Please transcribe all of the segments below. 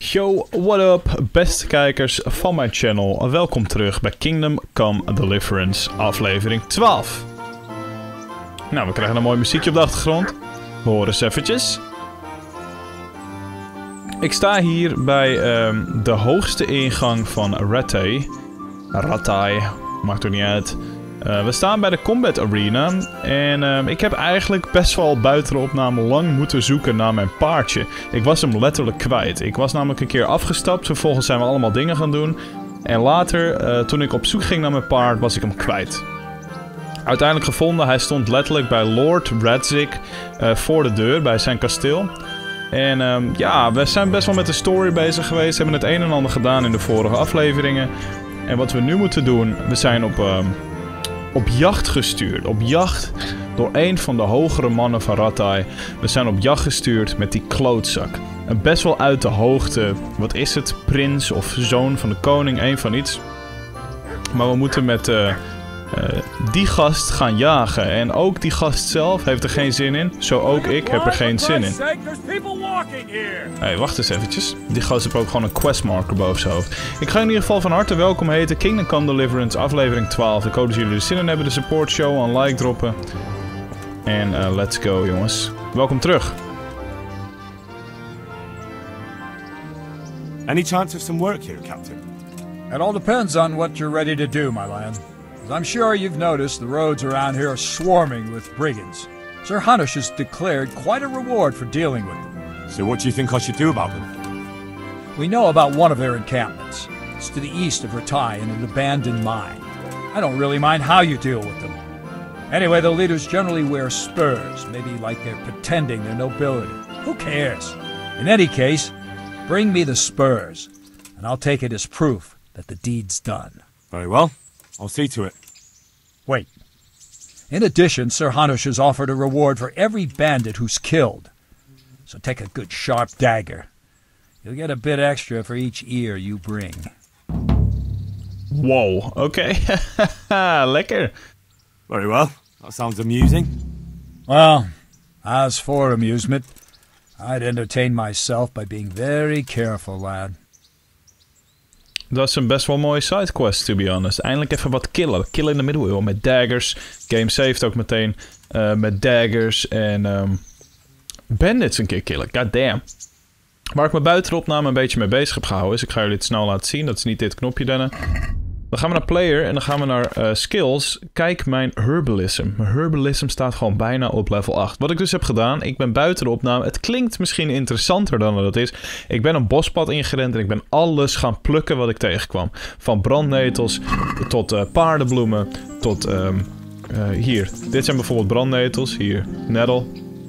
Yo, what up, beste kijkers van mijn channel. Welkom terug bij Kingdom Come Deliverance, aflevering 12. Nou, we krijgen een mooi muziekje op de achtergrond. We horen eens eventjes. Ik sta hier bij de hoogste ingang van Rattay, maakt er niet uit. We staan bij de Combat Arena en ik heb eigenlijk best wel buiten de opname lang moeten zoeken naar mijn paardje. Ik was hem letterlijk kwijt. Ik was namelijk een keer afgestapt, vervolgens zijn we allemaal dingen gaan doen. En later, toen ik op zoek ging naar mijn paard, was ik hem kwijt. Uiteindelijk gevonden, hij stond letterlijk bij Lord Radzig voor de deur, bij zijn kasteel. En ja, we zijn best wel met de story bezig geweest, hebben het een en ander gedaan in de vorige afleveringen. En wat we nu moeten doen, we zijn op jacht gestuurd. Op jacht door een van de hogere mannen van Rattay. We zijn op jacht gestuurd met die klootzak. En best wel uit de hoogte. Wat is het? Prins of zoon van de koning. Een van iets. Maar we moeten met die gast gaan jagen. En ook die gast zelf heeft er geen zin in. Zo ook ik heb er geen zin in. Hey, wacht eens eventjes. Die gast heeft ook gewoon een questmarker boven zijn hoofd. Ik ga in ieder geval van harte welkom heten. Kingdom Come Deliverance, aflevering 12. Ik hoop dat jullie er zin in hebben. De support show, een like droppen. En let's go, jongens. Welkom terug. Any chance of some work here, Captain? It all depends on what you're ready to do, my lad. As I'm sure you've noticed, the roads around here are swarming with brigands. Sir Hanush has declared quite a reward for dealing with them. So what do you think I should do about them? We know about one of their encampments. It's to the east of Rattay in an abandoned mine. I don't really mind how you deal with them. Anyway, the leaders generally wear spurs, maybe like they're pretending they're nobility. Who cares? In any case, bring me the spurs, and I'll take it as proof that the deed's done. Very well. I'll see to it. Wait. In addition, Sir Hanush has offered a reward for every bandit who's killed. So take a good sharp dagger. You'll get a bit extra for each ear you bring. Wow, oké. Lekker. Very well. That sounds amusing. Well, as for amusement, I'd entertain myself by being very careful, lad. Dat is een best wel mooie sidequest, to be honest. Eindelijk even wat killen. Killen in de middeleeuwen met daggers. Game saved ook meteen met daggers en bandits een keer killen. God damn. Waar ik me buiten de opname een beetje mee bezig heb gehouden is... Ik ga jullie het snel laten zien. Dat is niet dit knopje, Denne. Dan gaan we naar player en dan gaan we naar skills. Kijk mijn herbalism. Mijn herbalism staat gewoon bijna op level 8. Wat ik dus heb gedaan, ik ben buiten de opname. Het klinkt misschien interessanter dan dat is. Ik ben een bospad ingerend en ik ben alles gaan plukken wat ik tegenkwam. Van brandnetels tot paardenbloemen tot hier. Dit zijn bijvoorbeeld brandnetels. Hier, nettle.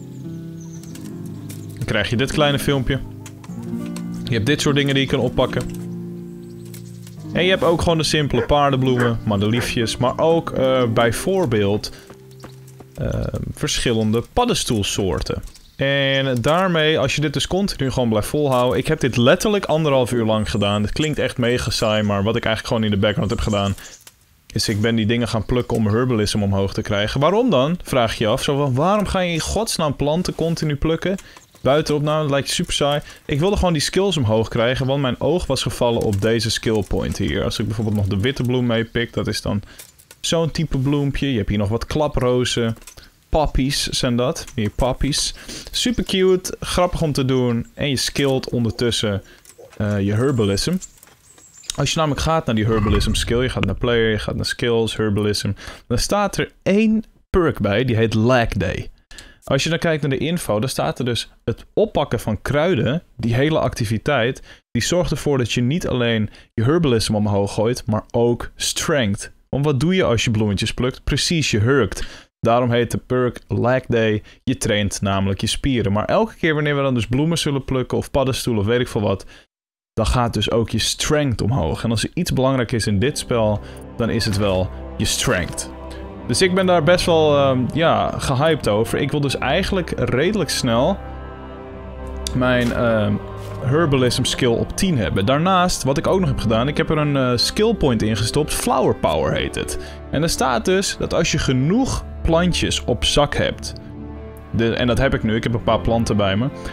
Dan krijg je dit kleine filmpje. Je hebt dit soort dingen die je kan oppakken. En je hebt ook gewoon de simpele paardenbloemen, madeliefjes, maar ook bijvoorbeeld verschillende paddenstoelsoorten. En daarmee, als je dit dus continu gewoon blijft volhouden... Ik heb dit letterlijk 1,5 uur lang gedaan. Het klinkt echt mega saai, maar wat ik eigenlijk gewoon in de background heb gedaan... is ik ben die dingen gaan plukken om herbalism omhoog te krijgen. Waarom dan? Vraag je je af. Zo van, waarom ga je in godsnaam planten continu plukken? Buitenop, nou, dat lijkt super saai. Ik wilde gewoon die skills omhoog krijgen, want mijn oog was gevallen op deze skill point hier. Als ik bijvoorbeeld nog de witte bloem meepik, dat is dan zo'n type bloempje. Je hebt hier nog wat klaprozen. Poppies zijn dat. Hier poppies. Super cute, grappig om te doen. En je skillt ondertussen je herbalism. Als je namelijk gaat naar die herbalism skill, je gaat naar player, je gaat naar skills, herbalism. Dan staat er 1 perk bij, die heet Lag Day. Als je dan kijkt naar de info, dan staat er dus het oppakken van kruiden, die hele activiteit, die zorgt ervoor dat je niet alleen je herbalism omhoog gooit, maar ook strength. Want wat doe je als je bloemetjes plukt? Precies, je hurkt. Daarom heet de perk Lag Day. Je traint namelijk je spieren. Maar elke keer wanneer we dan dus bloemen zullen plukken of paddenstoelen of weet ik veel wat, dan gaat dus ook je strength omhoog. En als er iets belangrijk is in dit spel, dan is het wel je strength. Dus ik ben daar best wel gehyped over. Ik wil dus eigenlijk redelijk snel mijn herbalism skill op 10 hebben. Daarnaast, wat ik ook nog heb gedaan, ik heb er een skill point ingestopt. Flower power heet het. En er staat dus dat als je genoeg plantjes op zak hebt... en dat heb ik nu, ik heb een paar planten bij me...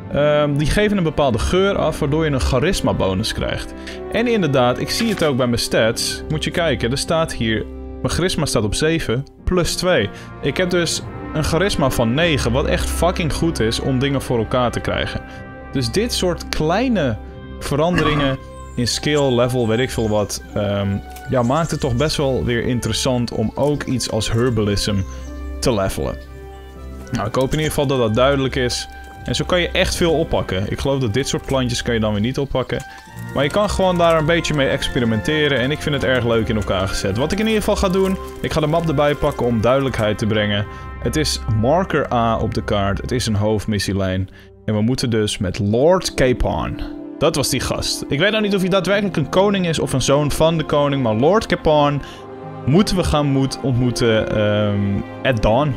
Die geven een bepaalde geur af, waardoor je een charisma bonus krijgt. En inderdaad, ik zie het ook bij mijn stats. Moet je kijken, er staat hier... Mijn charisma staat op 7, plus 2. Ik heb dus een charisma van 9, wat echt fucking goed is om dingen voor elkaar te krijgen. Dus dit soort kleine veranderingen in skill, level, weet ik veel wat... ja, maakt het toch best wel weer interessant om ook iets als herbalism te levelen. Nou, ik hoop in ieder geval dat dat duidelijk is. En zo kan je echt veel oppakken. Ik geloof dat dit soort plantjes kan je dan weer niet oppakken. Maar je kan gewoon daar een beetje mee experimenteren. En ik vind het erg leuk in elkaar gezet. Wat ik in ieder geval ga doen... Ik ga de map erbij pakken om duidelijkheid te brengen. Het is marker A op de kaart. Het is een hoofdmissielijn. En we moeten dus met Lord Capon. Dat was die gast. Ik weet nou niet of hij daadwerkelijk een koning is of een zoon van de koning. Maar Lord Capon moeten we gaan ontmoeten at dawn.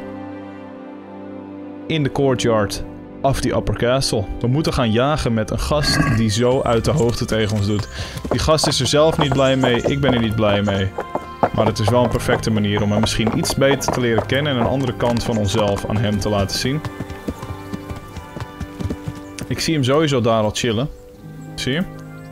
In de courtyard of the Upper Castle. We moeten gaan jagen met een gast die zo uit de hoogte tegen ons doet. Die gast is er zelf niet blij mee, ik ben er niet blij mee. Maar het is wel een perfecte manier om hem misschien iets beter te leren kennen en een andere kant van onszelf aan hem te laten zien. Ik zie hem sowieso daar al chillen. Zie je?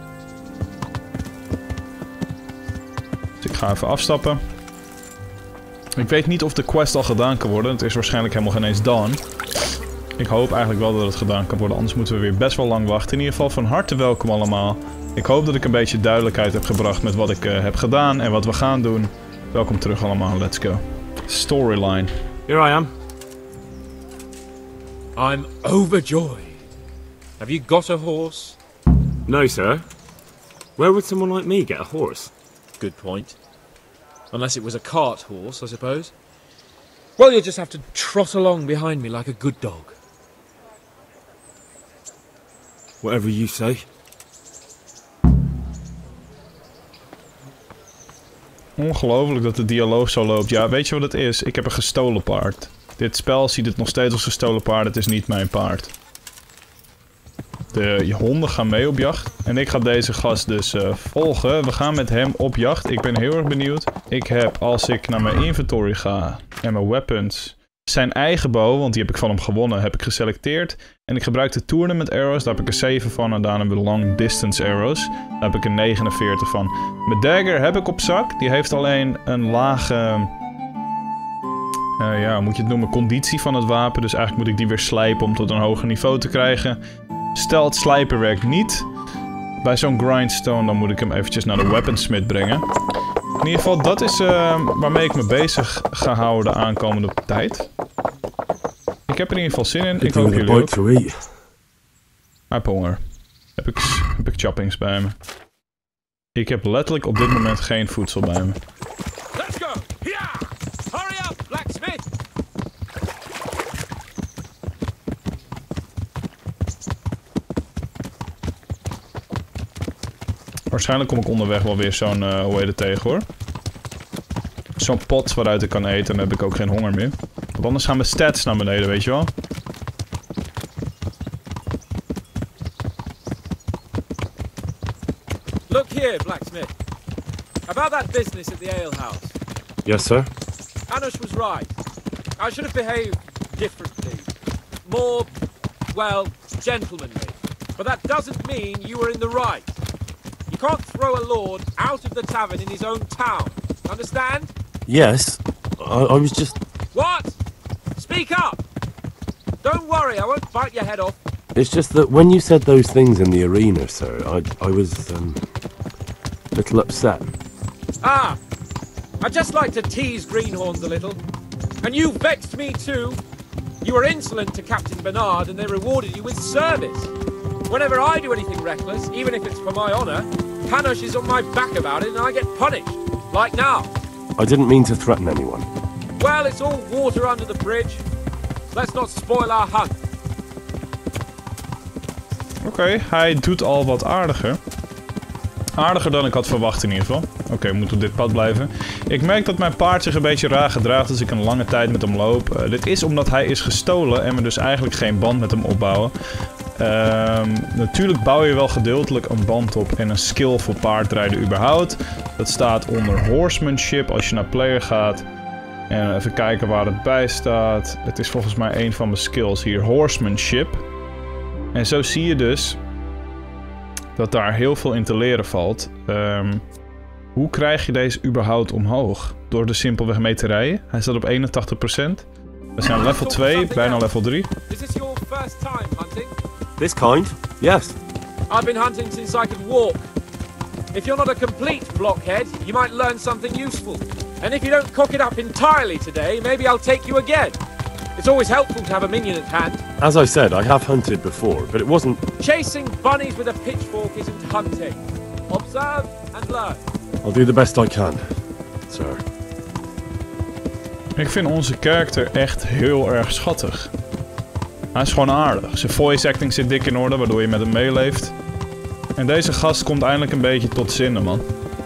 Dus ik ga even afstappen. Ik weet niet of de quest al gedaan kan worden. Het is waarschijnlijk helemaal geen eens done. Ik hoop eigenlijk wel dat het gedaan kan worden. Anders moeten we weer best wel lang wachten. In ieder geval van harte welkom allemaal. Ik hoop dat ik een beetje duidelijkheid heb gebracht met wat ik heb gedaan en wat we gaan doen. Welkom terug allemaal. Let's go. Storyline. Here I am. I'm overjoyed. Have you got a horse? No, sir. Where would someone like me get a horse? Good point. Unless it was a cart horse, I suppose. Well, you'll just have to trot along behind me like a good dog. Whatever you say. Ongelooflijk dat de dialoog zo loopt. Ja, weet je wat het is? Ik heb een gestolen paard. Dit spel ziet het nog steeds als gestolen paard. Het is niet mijn paard. De honden gaan mee op jacht. En ik ga deze gast dus volgen. We gaan met hem op jacht. Ik ben heel erg benieuwd. Ik heb, als ik naar mijn inventory ga en mijn weapons... Zijn eigen bow, want die heb ik van hem gewonnen, heb ik geselecteerd. En ik gebruik de tournament arrows, daar heb ik er 7 van. En daarna hebben we de long distance arrows. Daar heb ik er 49 van. Mijn dagger heb ik op zak. Die heeft alleen een lage... ja, moet je het noemen, conditie van het wapen. Dus eigenlijk moet ik die weer slijpen om tot een hoger niveau te krijgen. Stel het slijpen werkt niet. Bij zo'n grindstone dan moet ik hem eventjes naar de weaponsmith brengen. In ieder geval, dat is waarmee ik me bezig ga houden de aankomende tijd. Ik heb er in ieder geval zin in. Ik hoop jullie ook. Ik heb honger. Heb ik choppings bij me. Ik heb letterlijk op dit moment geen voedsel bij me. Let's go! Yeah! Hurry up, blacksmith! Waarschijnlijk kom ik onderweg wel weer zo'n, hoe heet het tegen hoor. Zo'n pot waaruit ik kan eten en dan heb ik ook geen honger meer. Want anders gaan mijn stats naar beneden, weet je wel. Look here, blacksmith. About that business at the alehouse. Yes, sir. Anush was right. I should have behaved differently. More, well, gentlemanly. But that doesn't mean you were in the right. You can't throw a lord out of the tavern in his own town. Understand? Yes. I was just... What? Speak up! Don't worry, I won't bite your head off. It's just that when you said those things in the arena, sir, I was, a little upset. Ah! I just like to tease greenhorns a little. And you vexed me too. You were insolent to Captain Bernard and they rewarded you with service. Whenever I do anything reckless, even if it's for my honor, Hanush is on my back about it and I get punished. Like now. I didn't mean to threaten anyone. Well, it's all water under the bridge. Let's not spoil our hunt. Oké, hij doet al wat aardiger. Aardiger dan ik had verwacht in ieder geval. Oké, we moeten op dit pad blijven. Ik merk dat mijn paard zich een beetje raar gedraagt als ik een lange tijd met hem loop. Dit is omdat hij is gestolen en we dus eigenlijk geen band met hem opbouwen. Natuurlijk bouw je wel gedeeltelijk een band op en een skill voor paardrijden überhaupt. Dat staat onder horsemanship als je naar player gaat. En even kijken waar het bij staat. Het is volgens mij een van mijn skills hier, horsemanship. En zo zie je dus dat daar heel veel in te leren valt. Hoe krijg je deze überhaupt omhoog? Door er simpelweg mee te rijden. Hij staat op 81%. We zijn level 2, bijna level 3. Is this your first time hunting? This kind? Yes. I've been hunting since I could walk. If you're not a complete blockhead, you might learn something useful. And if you don't cock it up entirely today, maybe I'll take you again. It's always helpful to have a minion at hand. As I said, I have hunted before, but it wasn't... Chasing bunnies with a pitchfork isn't hunting. Observe and learn. I'll do the best I can, sir. Ik vind onze character echt heel erg schattig. Hij is gewoon aardig. Zijn voice acting zit dik in orde, waardoor je met hem meeleeft. En deze gast komt eindelijk een beetje tot zinnen, man.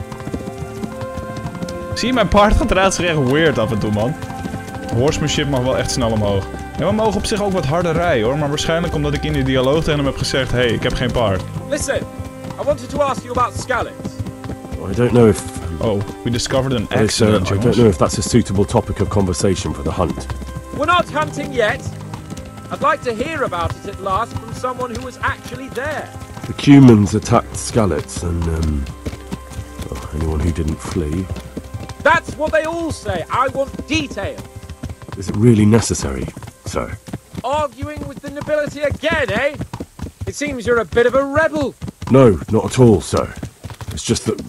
Zie je, mijn paard gaat eruit zich echt weird af en toe, man. Horsemanship mag wel echt snel omhoog. En we mogen op zich ook wat harder rijden, hoor. Maar waarschijnlijk omdat ik in die dialoog tegen hem heb gezegd... Hey, ik heb geen paard. Listen, I wanted to ask you about Skalitz. I don't know if... Oh, we discovered an I accident, don't jongens. know if that's a suitable topic of conversation for the hunt. We're not hunting yet. I'd like to hear about it at last from someone who was actually there. The Cumans attacked Skalitz and, well, anyone who didn't flee. That's what they all say. I want detail. Is it really necessary, sir? Arguing with the nobility again, eh? It seems you're a bit of a rebel. No, not at all, sir. It's just that...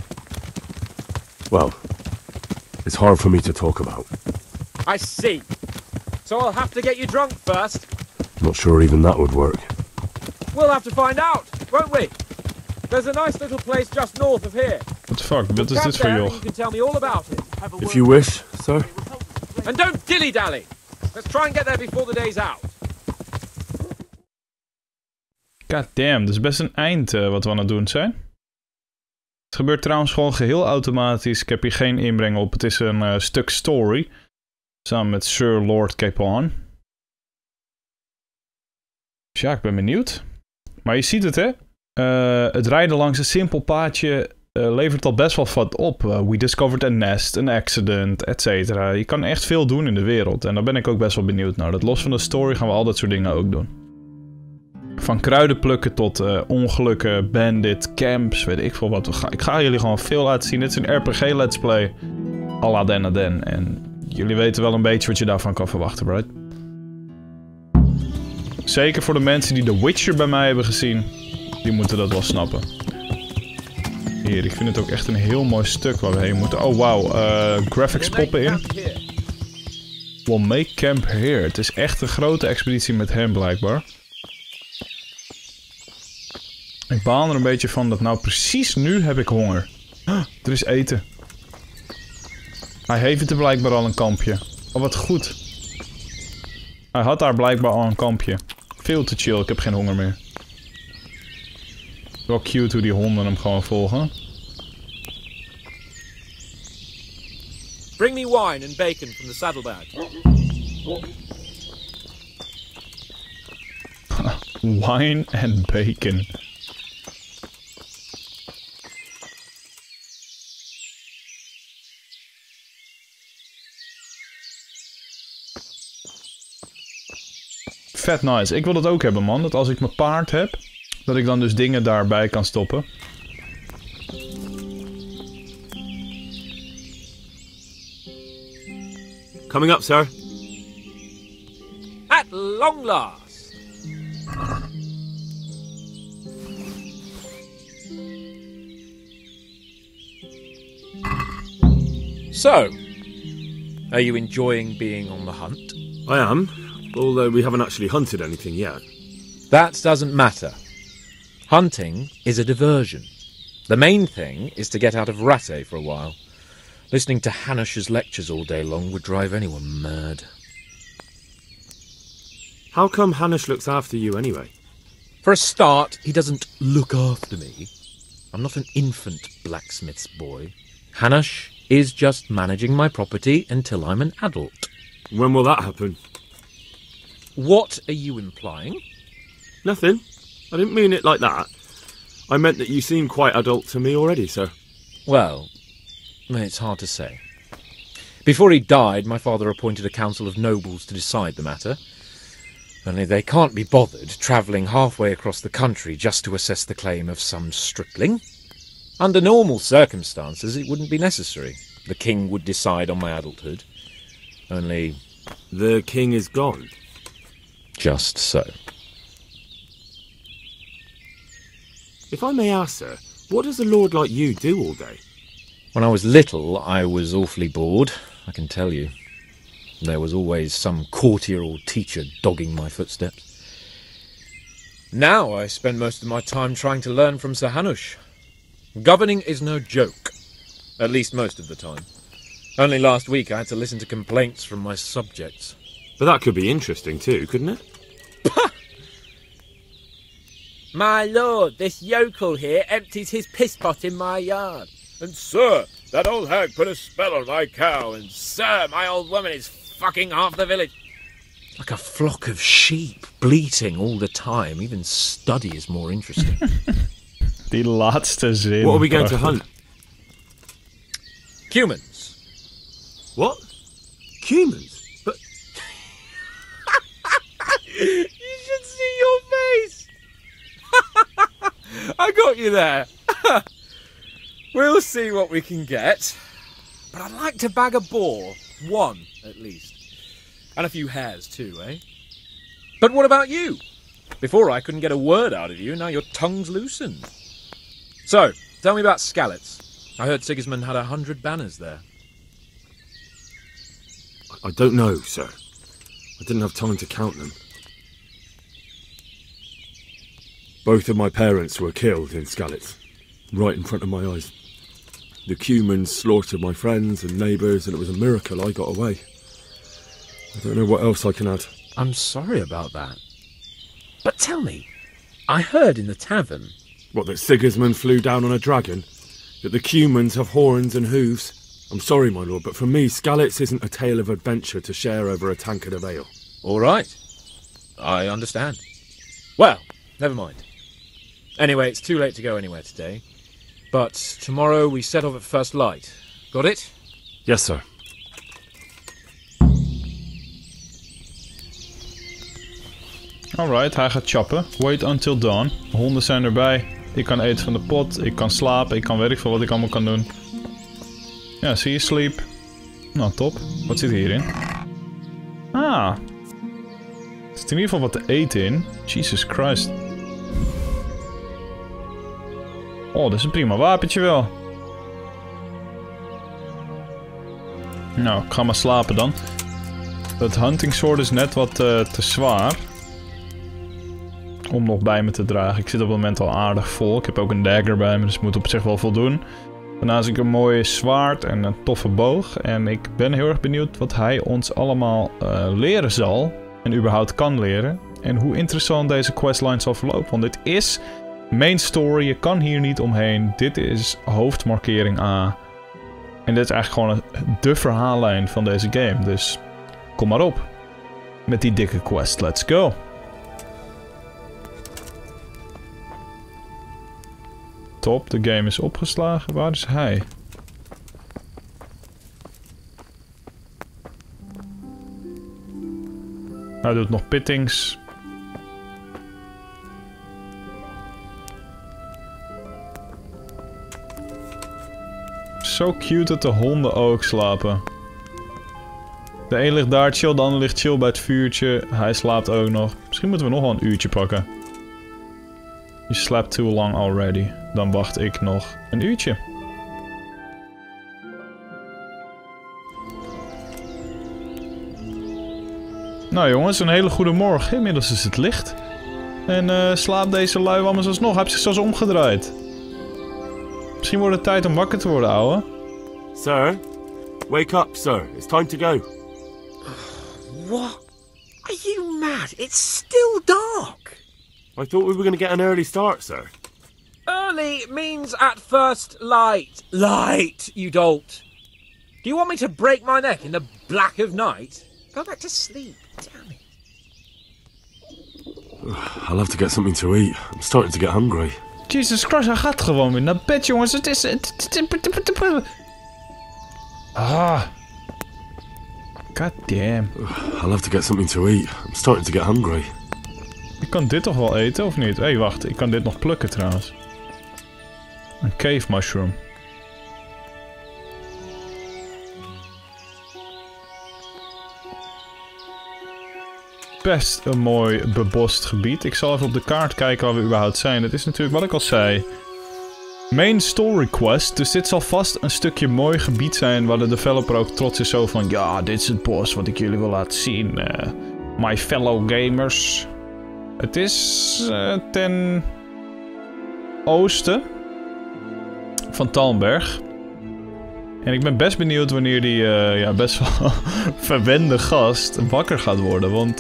Well, it's hard for me to talk about. I see. So I'll have to get you drunk first. Not sure even that would work. We'll have to find out, won't we? There's a nice little place just north of here. What the fuck, wat is Camp dit voor there and joch? you can tell me all about it. If you wish, sir. And don't dilly-dally. Let's try and get there before the day's out. God damn, dat is best een eind wat we aan het doen zijn. Het gebeurt trouwens gewoon geheel automatisch. Ik heb hier geen inbreng op. Het is een stuk story. Samen met Sir Lord Capon. Dus ja, ik ben benieuwd. Maar je ziet het, hè. Het rijden langs een simpel paadje levert al best wel wat op. We discovered a nest, an accident, etc. Je kan echt veel doen in de wereld. En daar ben ik ook best wel benieuwd naar. Dat los van de story gaan we al dat soort dingen ook doen. Van kruiden plukken tot ongelukken, bandit, camps, weet ik veel wat. Ik ga jullie gewoon veel laten zien. Dit is een RPG Let's Play. À la Den Aden. En jullie weten wel een beetje wat je daarvan kan verwachten, right? Zeker voor de mensen die The Witcher bij mij hebben gezien. Die moeten dat wel snappen. Hier, ik vind het ook echt een heel mooi stuk waar we heen moeten. Oh, wauw. Graphics poppen in. We'll make camp here. Het is echt een grote expeditie met hem, blijkbaar. Ik baal er een beetje van dat nou precies nu heb ik honger. Er is eten. Hij heeft er blijkbaar al een kampje. Oh, wat goed. Hij had daar blijkbaar al een kampje. Veel te chill, ik heb geen honger meer. Wel cute hoe die honden hem gewoon volgen. Bring me wine and bacon from the saddlebag. Wine and bacon. Vet nice. Ik wil dat ook hebben, man. Dat als ik mijn paard heb, dat ik dan dus dingen daarbij kan stoppen. Coming up, sir. At long last. So, are you enjoying being on the hunt? I am, although we haven't actually hunted anything yet. That doesn't matter. Hunting is a diversion. The main thing is to get out of Rattay for a while. Listening to Hanush's lectures all day long would drive anyone mad. How come Hanush looks after you anyway? For a start, he doesn't look after me. I'm not an infant blacksmith's boy. Hanush is just managing my property until I'm an adult. When will that happen? What are you implying? Nothing. I didn't mean it like that. I meant that you seem quite adult to me already, sir. Well, it's hard to say. Before he died, my father appointed a council of nobles to decide the matter. Only they can't be bothered travelling halfway across the country just to assess the claim of some stripling. Under normal circumstances, it wouldn't be necessary. The king would decide on my adulthood. Only... The king is gone. just so. If I may ask, sir, what does a lord like you do all day? When I was little, I was awfully bored, I can tell you. There was always some courtier or teacher dogging my footsteps. Now I spend most of my time trying to learn from Sir Hanush. Governing is no joke. At least most of the time. Only last week I had to listen to complaints from my subjects. But that could be interesting too, couldn't it? My lord, this yokel here empties his piss pot in my yard. And sir, that old hag put a spell on my cow, and Sir, my old woman is fucking half the village. like a flock of sheep, bleating all the time. Even study is more interesting. Die laatste zin. What are we going to hunt? Humans. What? Humans? But You should see your face. I got you there. We'll see what we can get. But I'd like to bag a boar. One, at least. And a few hares too, eh? But what about you? Before I couldn't get a word out of you, now your tongue's loosened. So, tell me about Skalitz. I heard Sigismund had 100 banners there. I don't know, sir. I didn't have time to count them. Both of my parents were killed in Skalitz, right in front of my eyes. The Cumans slaughtered my friends and neighbours, and it was a miracle I got away. I don't know what else I can add. I'm sorry about that. But tell me, I heard in the tavern... What, that Sigismund flew down on a dragon? That the Cumans have horns and hooves? I'm sorry, my lord, but for me, Skalitz isn't a tale of adventure to share over a tankard of ale. All right. I understand. Well, never mind. Anyway, it's too late to go anywhere today. But tomorrow we set off at first light. Got it? Yes, sir. Alright, hij gaat choppen. Wait until dawn. De honden zijn erbij. Ik kan eten van de pot. Ik kan slapen. Ik kan weet ik veel wat ik allemaal kan doen. Ja, zie je, sleep. Nou, top. Wat zit hierin? Ah. Er zit in ieder geval wat te eten in. Jesus Christ. Oh, dat is een prima wapentje wel. Nou, ik ga maar slapen dan. Dat hunting sword is net wat te zwaar. Om nog bij me te dragen. Ik zit op het moment al aardig vol. Ik heb ook een dagger bij me, dus moet op zich wel voldoen. Daarnaast heb ik een mooi zwaard en een toffe boog. En ik ben heel erg benieuwd wat hij ons allemaal leren zal. En überhaupt kan leren. En hoe interessant deze questline zal verlopen. Want dit is main story. Je kan hier niet omheen. Dit is hoofdmarkering A. En dit is eigenlijk gewoon de verhaallijn van deze game. Dus kom maar op. Met die dikke quest. Let's go. Top, de game is opgeslagen. Waar is hij? Hij doet nog pittings. Zo cute dat de honden ook slapen. De een ligt daar chill, de ander ligt chill bij het vuurtje. Hij slaapt ook nog. Misschien moeten we nog wel een uurtje pakken. You slept too long already. Dan wacht ik nog een uurtje. Nou jongens, een hele goede morgen. Inmiddels is het licht. En slaapt deze lui allemaal alsnog. Hij heeft zich zelfs omgedraaid. Misschien wordt het tijd om wakker te worden, ouwe. Sir? Wake up, sir. It's time to go. What? Are you mad? It's still dark. I thought we were going to get an early start, sir. Early means at first light. Light, you dolt. Do you want me to break my neck in the black of night? Go back to sleep, damn it. I'll have to get something to eat. I'm starting to get hungry. Jesus Christ, hij gaat gewoon weer naar bed, jongens. Het is... Ah. God damn. I'll have to get something to eat. I'm starting to get hungry. Ik kan dit toch wel eten, of niet? Hé, wacht. Ik kan dit nog plukken trouwens. Een cave mushroom. Best een mooi bebost gebied. Ik zal even op de kaart kijken waar we überhaupt zijn. Het is natuurlijk wat ik al zei. Main story quest. Dus dit zal vast een stukje mooi gebied zijn waar de developer ook trots is zo van... Ja, dit is het bos wat ik jullie wil laten zien. My fellow gamers. Het is ten oosten van Talmberg. En ik ben best benieuwd wanneer die ja, best wel verwende gast wakker gaat worden. Want,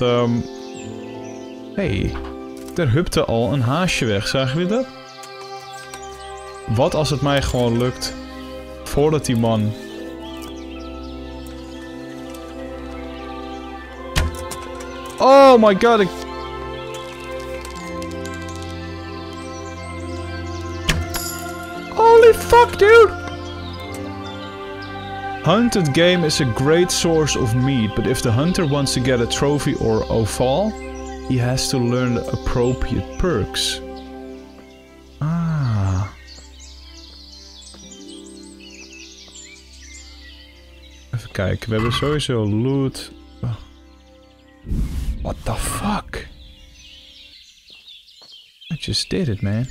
hey, er hupte al een haasje weg. Zagen jullie dat? Wat als het mij gewoon lukt voordat die man... Oh my god, ik... Holy fuck, dude! Hunted game is a great source of meat, but if the hunter wants to get a trophy or ophal, he has to learn the appropriate perks. Ah. Even kijken, we hebben sowieso loot. Oh. What the fuck? I just did it, man.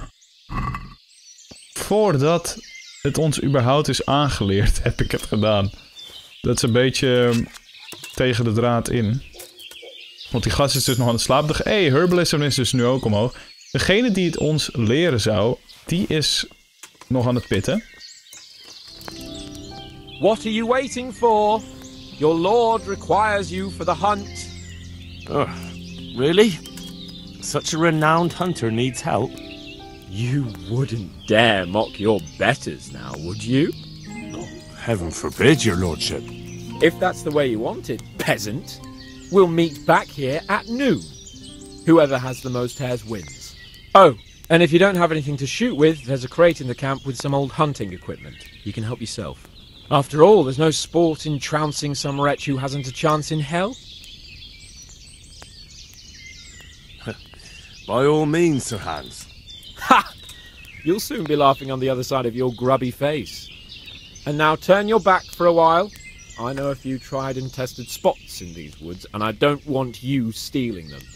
Voordat het ons überhaupt is aangeleerd, heb ik het gedaan. Dat is een beetje tegen de draad in. Want die gast is dus nog aan het slapen. Hey, herbalism is dus nu ook omhoog. Degene die het ons leren zou, die is nog aan het pitten. What are you waiting for? Your lord requires you for the hunt. Oh, really? Such a renowned hunter needs help. You wouldn't dare mock your betters now, would you? Oh, heaven forbid, your lordship. If that's the way you want it, peasant, we'll meet back here at noon. Whoever has the most hares wins. Oh, and if you don't have anything to shoot with, there's a crate in the camp with some old hunting equipment. You can help yourself. After all, there's no sport in trouncing some wretch who hasn't a chance in hell. By all means, Sir Hans. Ha! You'll soon be laughing on the other side of your grubby face. And now turn your back for a while. I know a few tried and tested spots in these woods, and I don't want you stealing them.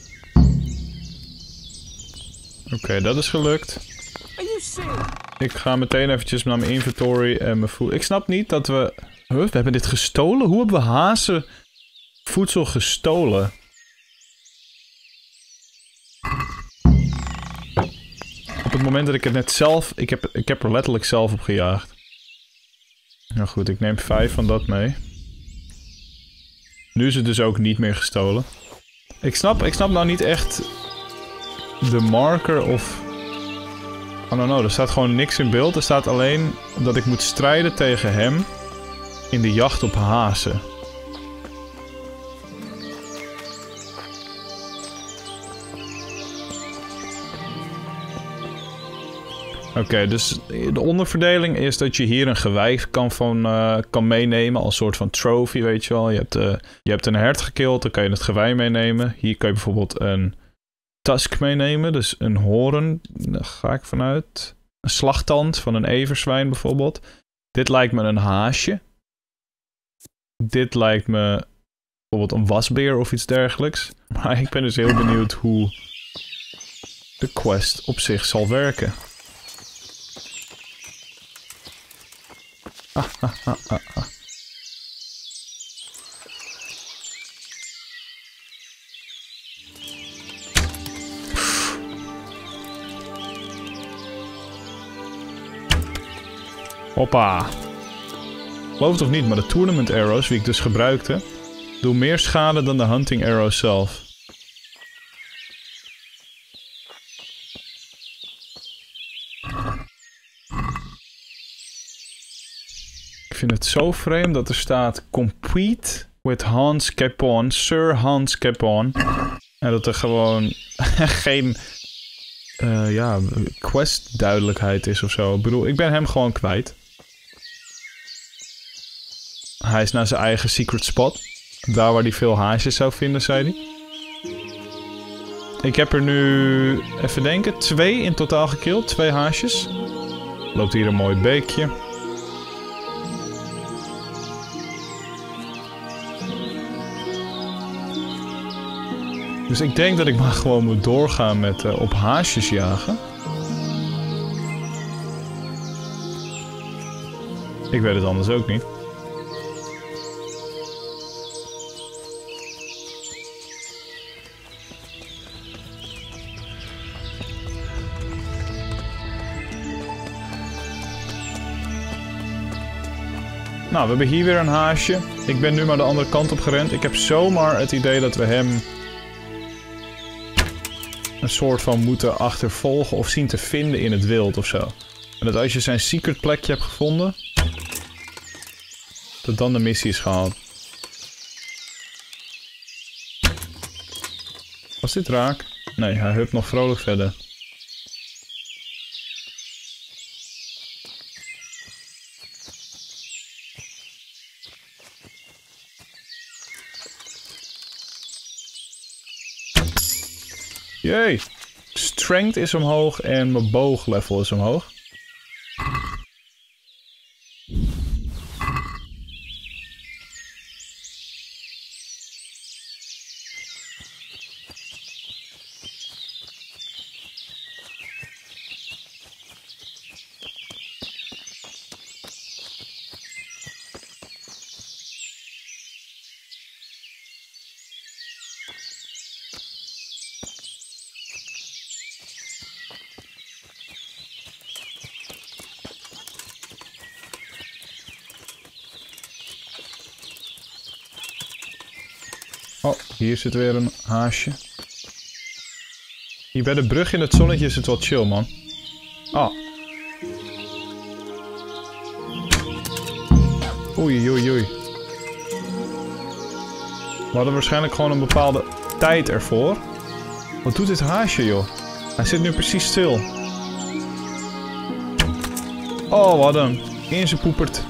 Oké, dat is gelukt. Are you serious? Ik ga meteen eventjes naar mijn inventory en mijn voedsel. Ik snap niet dat we... Huh, we hebben dit gestolen? Hoe hebben we hazen voedsel gestolen? Op het moment dat ik het net zelf... Ik heb er letterlijk zelf op gejaagd. Nou goed, ik neem 5 van dat mee. Nu is het dus ook niet meer gestolen. Ik snap nou niet echt... de marker of... I don't know, er staat gewoon niks in beeld. Er staat alleen dat ik moet strijden tegen hem in de jacht op hazen. Oké, dus de onderverdeling is dat je hier een gewei kan meenemen als soort van trophy, weet je wel. Je hebt een hert gekild, dan kan je het gewei meenemen. Hier kan je bijvoorbeeld een tusk meenemen, dus een hoorn, daar ga ik vanuit. Een slagtand van een everzwijn bijvoorbeeld. Dit lijkt me een haasje. Dit lijkt me bijvoorbeeld een wasbeer of iets dergelijks. Maar ik ben dus heel benieuwd hoe de quest op zich zal werken. Hoppa. Geloof het of niet, maar de tournament arrows, die ik dus gebruikte, doen meer schade dan de hunting arrows zelf. Ik vind het zo vreemd dat er staat compete with Hans Capon, Sir Hans Capon. En dat er gewoon geen quest duidelijkheid is of zo. Ik bedoel, ik ben hem gewoon kwijt. Hij is naar zijn eigen secret spot. Daar waar hij veel haasjes zou vinden, zei hij. Ik heb er nu, even denken, 2 in totaal gekild. 2 haasjes. Loopt hier een mooi beekje. Dus ik denk dat ik maar gewoon moet doorgaan met op haasjes jagen. Ik weet het anders ook niet. Nou, we hebben hier weer een haasje. Ik ben nu maar de andere kant op gerend. Ik heb zomaar het idee dat we hem een soort van moeten achtervolgen of zien te vinden in het wild of zo. En dat als je zijn secret plekje hebt gevonden, dat dan de missie is gehaald. Was dit raak? Nee, hij hupt nog vrolijk verder. Jee, strength is omhoog en mijn booglevel is omhoog. Oh, hier zit weer een haasje. Hier bij de brug in het zonnetje is het wel chill, man. Ah. Oei, oei, oei. We hadden waarschijnlijk gewoon een bepaalde tijd ervoor. Wat doet dit haasje, joh? Hij zit nu precies stil. Oh, wat een. In zijn poepert.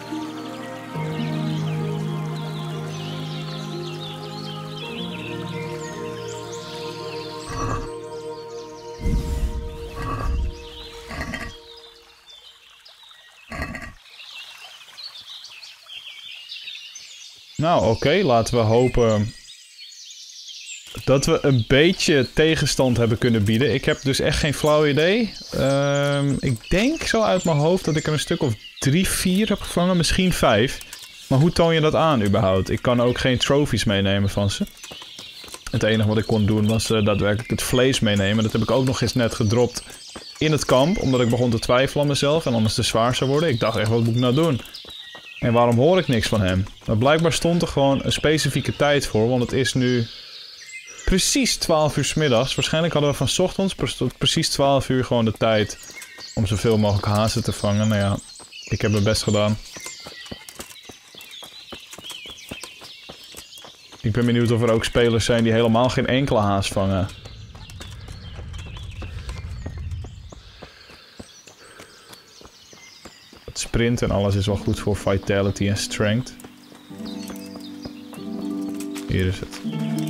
Nou, oké, laten we hopen dat we een beetje tegenstand hebben kunnen bieden. Ik heb dus echt geen flauw idee. Ik denk zo uit mijn hoofd dat ik er een stuk of 3, 4 heb gevangen, misschien 5. Maar hoe toon je dat aan überhaupt? Ik kan ook geen trophies meenemen van ze. Het enige wat ik kon doen was daadwerkelijk het vlees meenemen. Dat heb ik ook nog eens net gedropt in het kamp, omdat ik begon te twijfelen aan mezelf en anders te zwaar zou worden. Ik dacht echt, wat moet ik nou doen? En waarom hoor ik niks van hem? Maar blijkbaar stond er gewoon een specifieke tijd voor, want het is nu precies 12 uur 's middags. Waarschijnlijk hadden we van 's ochtends tot precies 12 uur gewoon de tijd om zoveel mogelijk hazen te vangen. Nou ja, ik heb mijn best gedaan. Ik ben benieuwd of er ook spelers zijn die helemaal geen enkele haas vangen. Het sprint en alles is wel goed voor vitality en strength. Hier is het.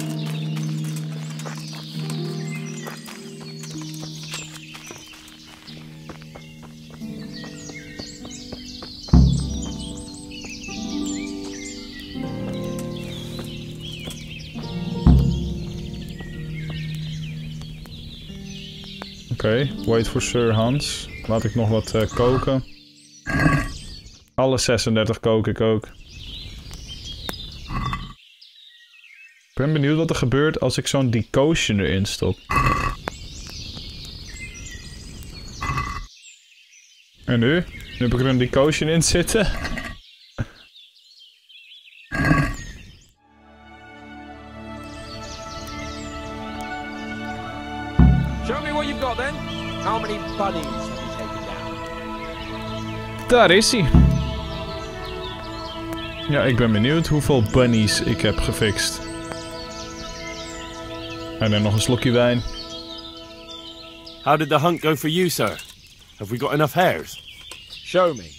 Oké, wait for Sir Hans. Laat ik nog wat koken. Alle 36 kook ik ook. Ik ben benieuwd wat er gebeurt als ik zo'n decoction erin stop. En nu? Nu heb ik er een decoction in zitten. Show me what you've got then. How many bunnies have you taken down? Daar is hij. Ja, ik ben benieuwd hoeveel bunnies ik heb gefixt. En dan nog een slokje wijn. How did the hunt go for you, sir? Have we got enough hares? Show me.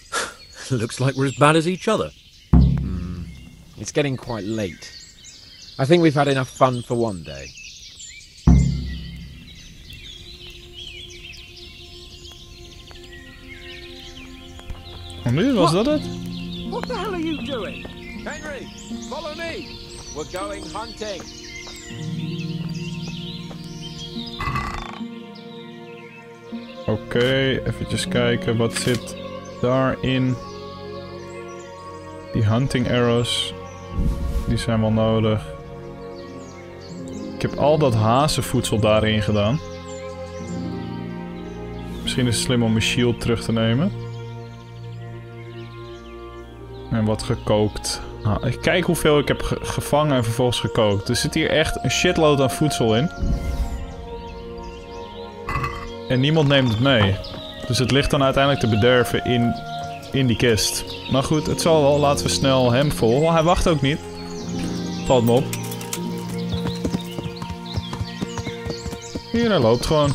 Looks like we're as bad as each other. It's getting quite late. I think we've had enough fun for one day. En nu was dat het? What the hell are you doing? Henry, follow me. We're going hunting. Oké, eventjes kijken. Wat zit daarin? Die hunting arrows. Die zijn wel nodig. Ik heb al dat hazenvoedsel daarin gedaan. Misschien is het slim om mijn shield terug te nemen. En wat gekookt. Kijk hoeveel ik heb gevangen en vervolgens gekookt. Er zit hier echt een shitload aan voedsel in. En niemand neemt het mee. Dus het ligt dan uiteindelijk te bederven in die kist. Maar goed, het zal wel. Laten we snel hem volgen. Hij wacht ook niet. Valt me op. Hier, hij loopt gewoon.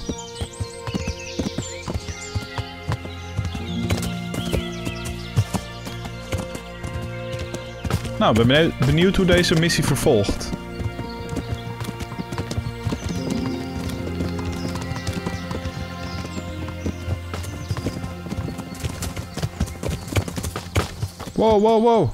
Nou, ik ben benieuwd hoe deze missie vervolgt. Wow, wow, wow.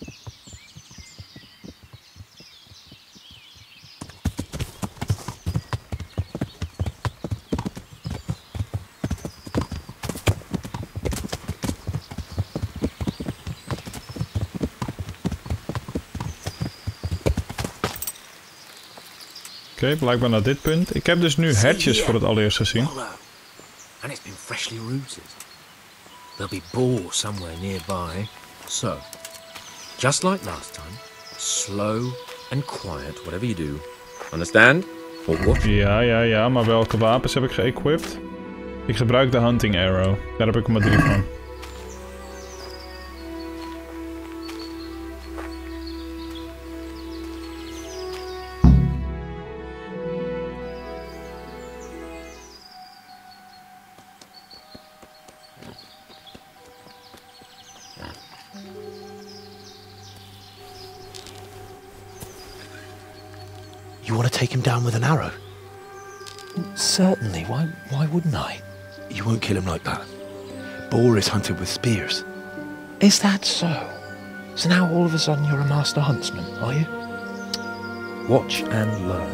Oké, blijkbaar naar dit punt. Ik heb dus nu hertjes voor het allereerst gezien. And it's been freshly rooted. There'll be boar somewhere nearby. So, just like last time, slow and quiet, whatever you do. Understand? Or what? Ja, maar welke wapens heb ik geëquipt? Ik gebruik de hunting arrow. Daar heb ik er maar 3 van. You want to take him down with an arrow? Certainly. Why wouldn't I? You won't kill him like that. Boar is hunted with spears. Is that so? So now all of a sudden you're a master huntsman, are you? Watch and learn.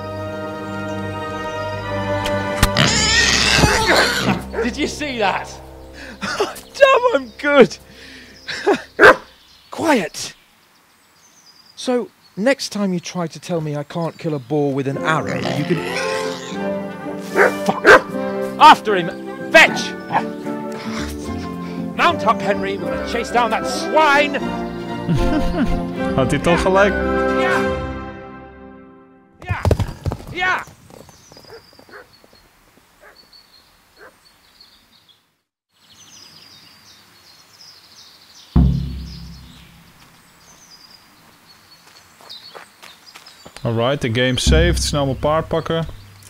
Did you see that? Damn, I'm good. Quiet. So, next time you try to tell me I can't kill a boar with an arrow, you can... Fuck! After him! Fetch! Mount up, Henry. We're gonna chase down that swine! Had hij toch gelijk? Ja! Alright, de game saved. Snel mijn paard pakken.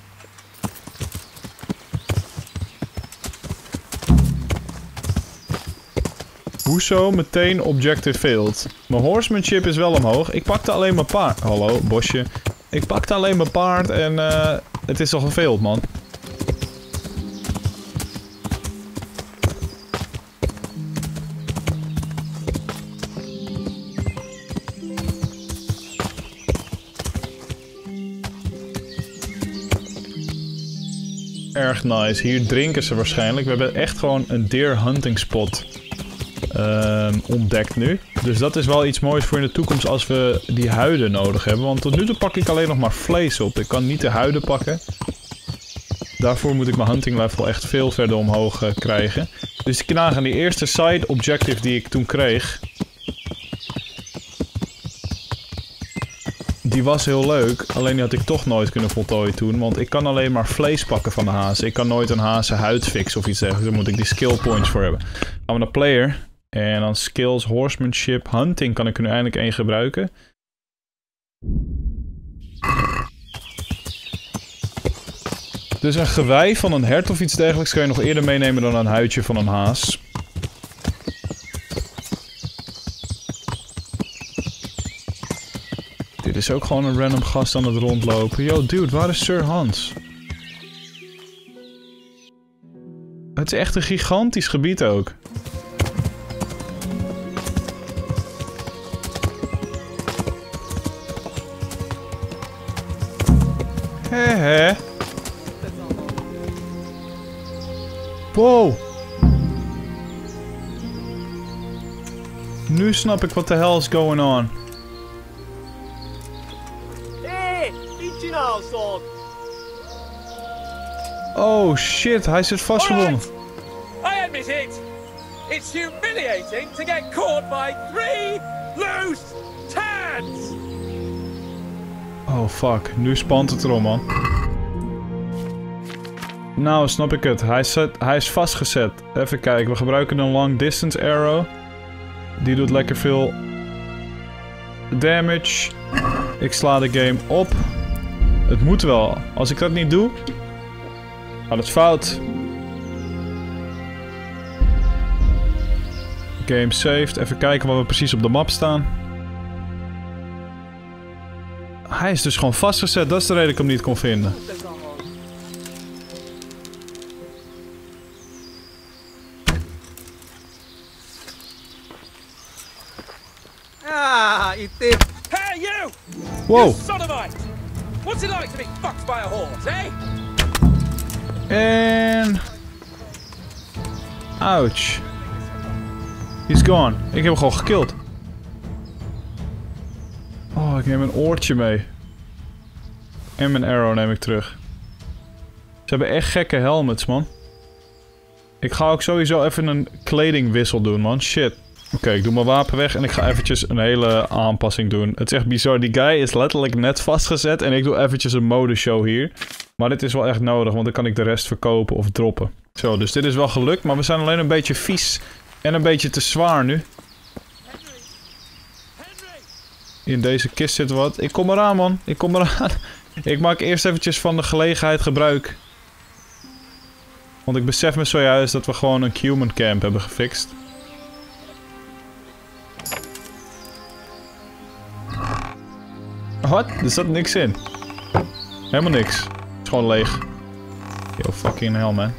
Hoezo meteen objective failed? Mijn horsemanship is wel omhoog. Ik pakte alleen mijn paard. Hallo, bosje. Ik pakte alleen mijn paard en het is al gefailed, man. Erg nice. Hier drinken ze waarschijnlijk. We hebben echt gewoon een deer hunting spot ontdekt nu. Dus dat is wel iets moois voor in de toekomst als we die huiden nodig hebben. Want tot nu toe pak ik alleen nog maar vlees op. Ik kan niet de huiden pakken. Daarvoor moet ik mijn hunting level echt veel verder omhoog krijgen. Dus ik nagaan die eerste side objective die ik toen kreeg. Die was heel leuk, alleen die had ik toch nooit kunnen voltooien toen. Want ik kan alleen maar vlees pakken van de hazen. Ik kan nooit een hazen huid fixen of iets dergelijks. Daar moet ik die skill points voor hebben. Gaan we naar player. En dan skills, horsemanship, hunting kan ik er nu eindelijk 1 gebruiken. Dus een gewei van een hert of iets dergelijks kan je nog eerder meenemen dan een huidje van een haas. Dit is ook gewoon een random gast aan het rondlopen. Yo, dude, waar is Sir Hans? Het is echt een gigantisch gebied ook. Hehe. Wow. Nu snap ik wat de hell is going on. Oh shit, hij zit vastgebonden. I admit it. It's humiliating to get caught by 3 loose turds. Oh fuck, nu spant het erom, man. Nou, snap ik het. Hij is vastgezet. Even kijken, we gebruiken een long distance arrow. Die doet lekker veel damage. Ik sla de game op. Het moet wel. Als ik dat niet doe, gaat het fout. Game saved. Even kijken waar we precies op de map staan. Hij is dus gewoon vastgezet. Dat is de reden dat ik hem niet kon vinden. Hey, you! Wow. You sodomite! What's it like to be fucked by a horse, eh? En... Ouch. He's gone. Ik heb hem gewoon gekilld. Oh, ik neem een oortje mee. En mijn arrow neem ik terug. Ze hebben echt gekke helmets, man. Ik ga ook sowieso even een kledingwissel doen, man. Shit. Oké, ik doe mijn wapen weg en ik ga eventjes een hele aanpassing doen. Het is echt bizar. Die guy is letterlijk net vastgezet en ik doe eventjes een modeshow hier. Maar dit is wel echt nodig, want dan kan ik de rest verkopen of droppen. Zo, dus dit is wel gelukt, maar we zijn alleen een beetje vies en een beetje te zwaar nu. In deze kist zit wat. Ik kom eraan, man. Ik kom eraan. Ik maak eerst eventjes van de gelegenheid gebruik. Want ik besef me zojuist dat we gewoon een human camp hebben gefixt. Wat? Er zat niks in. Helemaal niks. Het is gewoon leeg. Yo, fucking hell, man.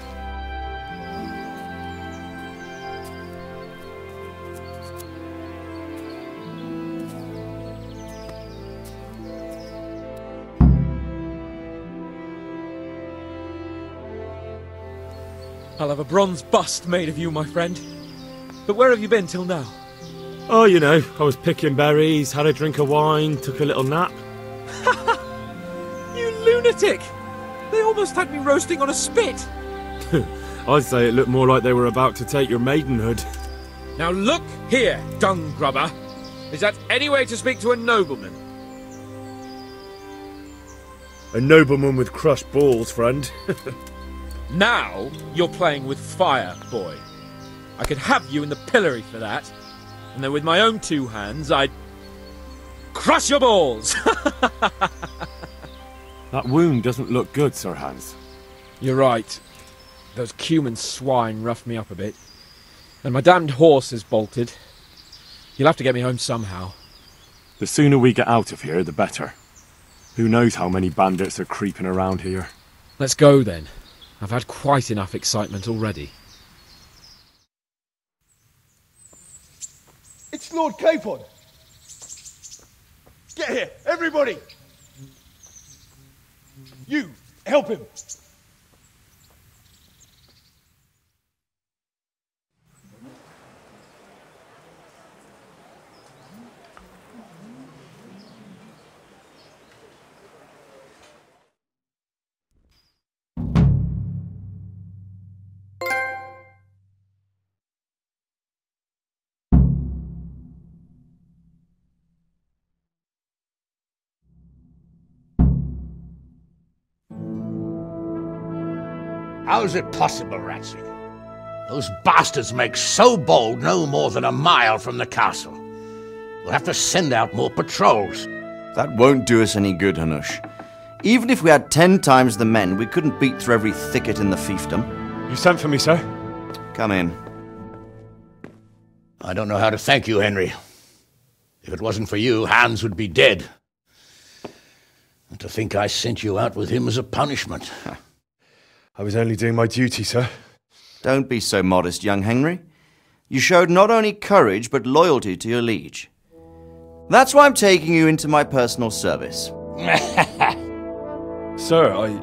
I'll have a bronze bust made of you, my friend. But where have you been till now? Oh, you know, I was picking berries, had a drink of wine, took a little nap. You lunatic! They almost had me roasting on a spit! I'd say it looked more like they were about to take your maidenhood. Now look here, dung grubber. Is that any way to speak to a nobleman? A nobleman with crushed balls, friend. Now you're playing with fire, boy. I could have you in the pillory for that. And then with my own 2 hands, I'd crush your balls! That wound doesn't look good, Sir Hans. You're right. Those cumin swine roughed me up a bit. And my damned horse is bolted. You'll have to get me home somehow. The sooner we get out of here, the better. Who knows how many bandits are creeping around here. Let's go then. I've had quite enough excitement already. It's Lord Capon! Get here, everybody! You, help him! How is it possible, Ratsey? Those bastards make so bold no more than a mile from the castle. We'll have to send out more patrols. That won't do us any good, Hanush. Even if we had 10 times the men, we couldn't beat through every thicket in the fiefdom. You sent for me, sir? Come in. I don't know how to thank you, Henry. If it wasn't for you, Hans would be dead. to think I sent you out with him as a punishment. I was only doing my duty, sir. Don't be so modest, young Henry. You showed not only courage, but loyalty to your liege. That's why I'm taking you into my personal service. Sir,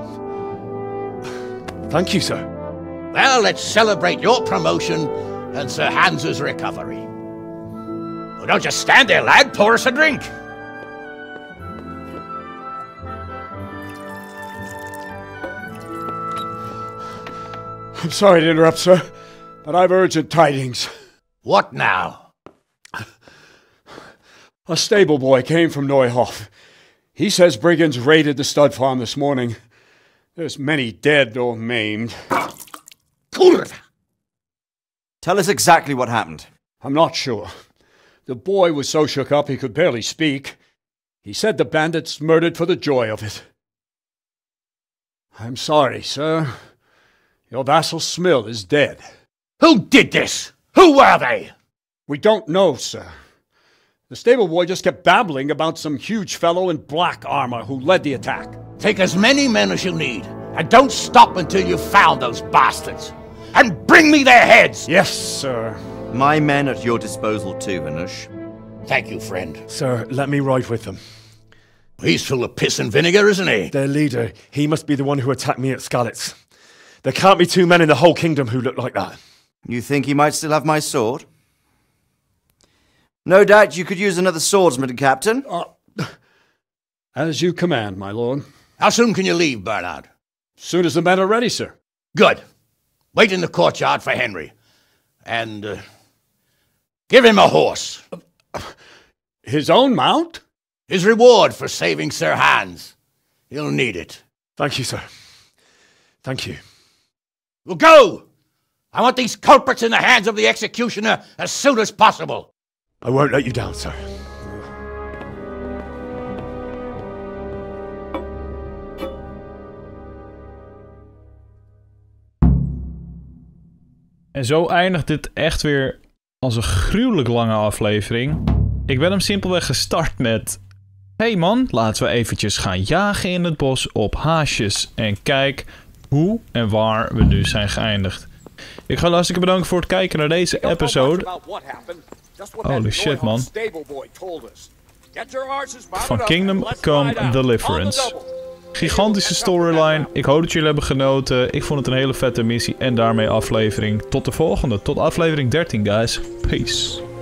thank you, sir. Well, let's celebrate your promotion and Sir Hans's recovery. Well, don't just stand there, lad. Pour us a drink. I'm sorry to interrupt, sir, but I've urgent tidings. What now? A stable boy came from Neuhof. He says brigands raided the stud farm this morning. There's many dead or maimed. Kurva! Tell us exactly what happened. I'm not sure. The boy was so shook up he could barely speak. He said the bandits murdered for the joy of it. I'm sorry, sir. Your vassal Smill is dead. Who did this? Who were they? We don't know, sir. The stable boy just kept babbling about some huge fellow in black armor who led the attack. Take as many men as you need, and don't stop until you've found those bastards. And bring me their heads! Yes, sir. My men at your disposal too, Hanush. Thank you, friend. Sir, let me ride with them. He's full of piss and vinegar, isn't he? Their leader, he must be the one who attacked me at Skalitz. There can't be two men in the whole kingdom who look like that. You think he might still have my sword? No doubt you could use another swordsman, Captain. As you command, my lord. How soon can you leave, Bernard? Soon as the men are ready, sir. Good. Wait in the courtyard for Henry. And, give him a horse. His own mount? His reward for saving Sir Hans. He'll need it. Thank you, sir. Thank you. Well, go! I want these culprits in the hands of the executioner as soon as possible. I won't let you down, sir. En zo eindigt dit echt weer als een gruwelijk lange aflevering. Ik ben hem simpelweg gestart met... Hey man, laten we eventjes gaan jagen in het bos op haasjes. En kijk hoe en waar we nu zijn geëindigd. Ik ga hartstikke bedanken voor het kijken naar deze episode. Holy shit, man. Van Kingdom Come Deliverance. Gigantische storyline. Ik hoop dat jullie hebben genoten. Ik vond het een hele vette missie. En daarmee aflevering. Tot de volgende. Tot aflevering 13, guys. Peace.